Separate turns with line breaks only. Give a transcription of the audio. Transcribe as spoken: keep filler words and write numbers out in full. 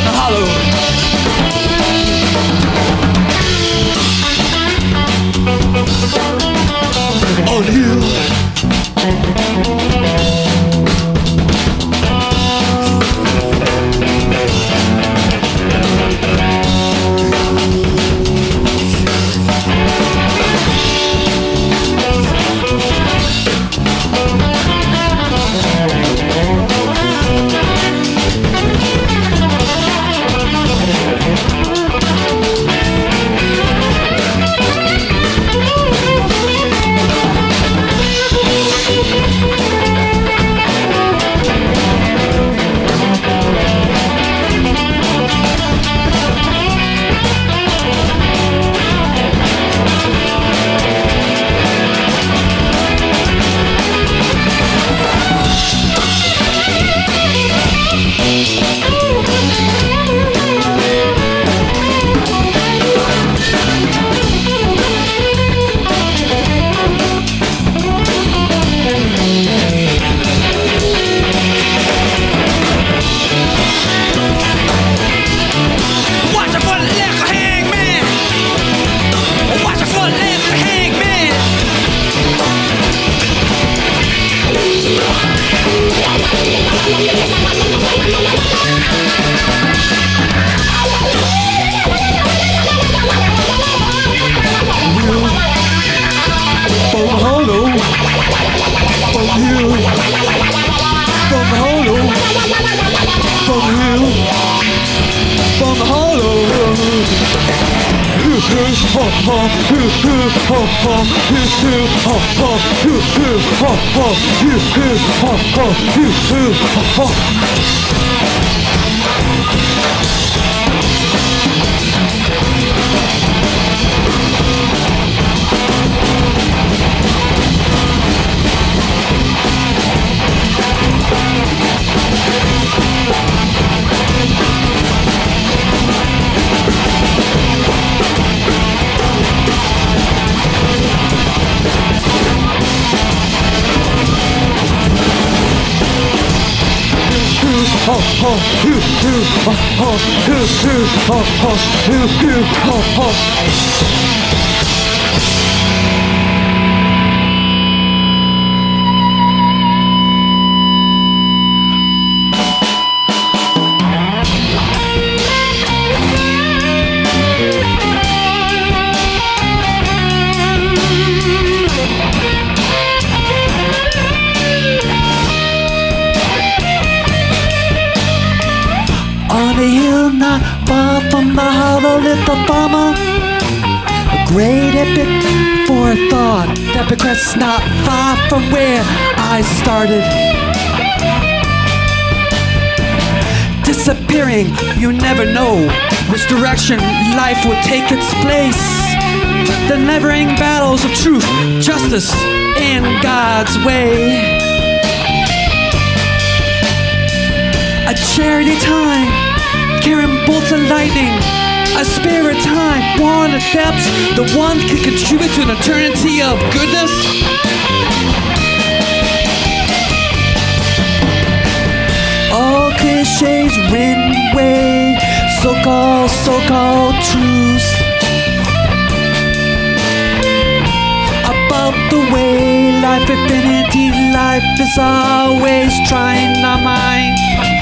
the hollow. On hill.
On a hill not far from the hollow little farmer, a great epic for thought that progressed not far from where I started. Disappearing, you never know which direction life will take its place. The never-ending battles of truth, justice, and God's way. A charity time, carrying bolts of lightning. A spirit time, war in the depths. The one can contribute to an eternity of goodness. All cliches written away, so-called, so-called truths. About the way life, infinity, life is always trying our mind.